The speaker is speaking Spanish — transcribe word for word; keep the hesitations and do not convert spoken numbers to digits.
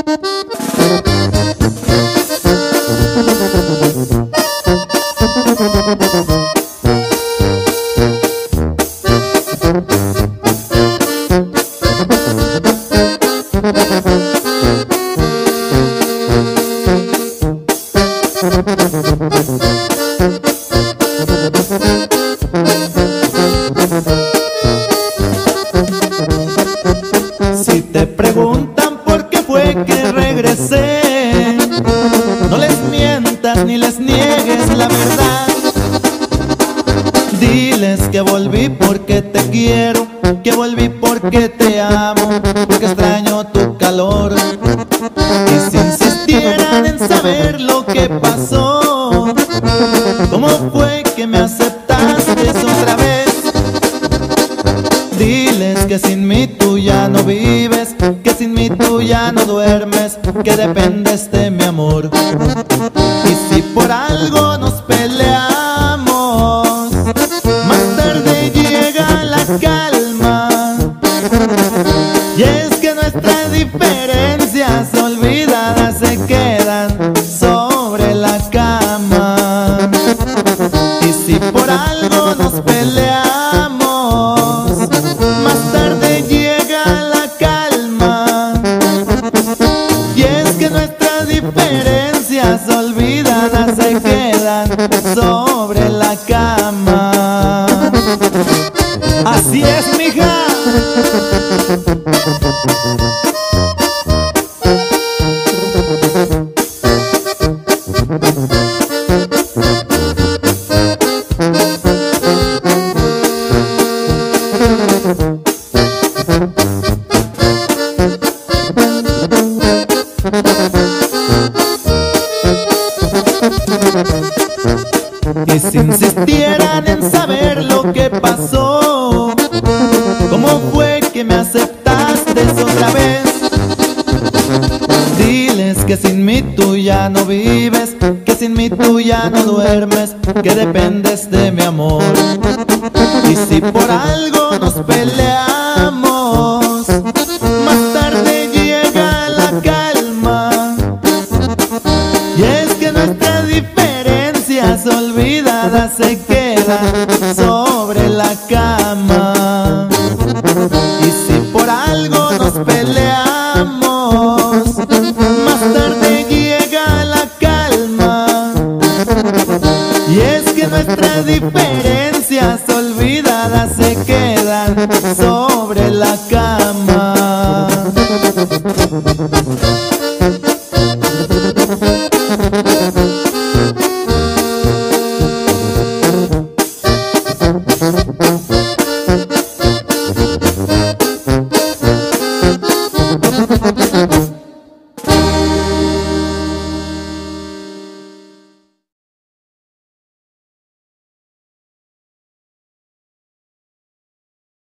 Si te preguntan por qué fue que regresé, no les mientas ni les niegues la verdad. Diles que volví porque te quiero, que volví porque te amo, porque extraño tu calor. Y si insistieran en saber lo que pasó, cómo fue que me aceptaste otra vez, diles que sin mí tú ya no vives, que sin mí tú ya no duermes, que dependes de mi amor. Y si por algo nos peleamos, más tarde llega la calma. Y es que nuestras diferencias olvidadas se quedan sobre la cama. Y si por algo nos peleamos, más tarde llega la calma. Y es que nuestras diferencias olvidadas se quedan sobre la cama. Así es, mija. Y si insistieran en saber lo que pasó, cómo fue que me aceptaste otra vez, diles que sin mí tú ya no vives, que sin mí tú ya no duermes, que dependes de mi amor. Y si por algo nos peleamos,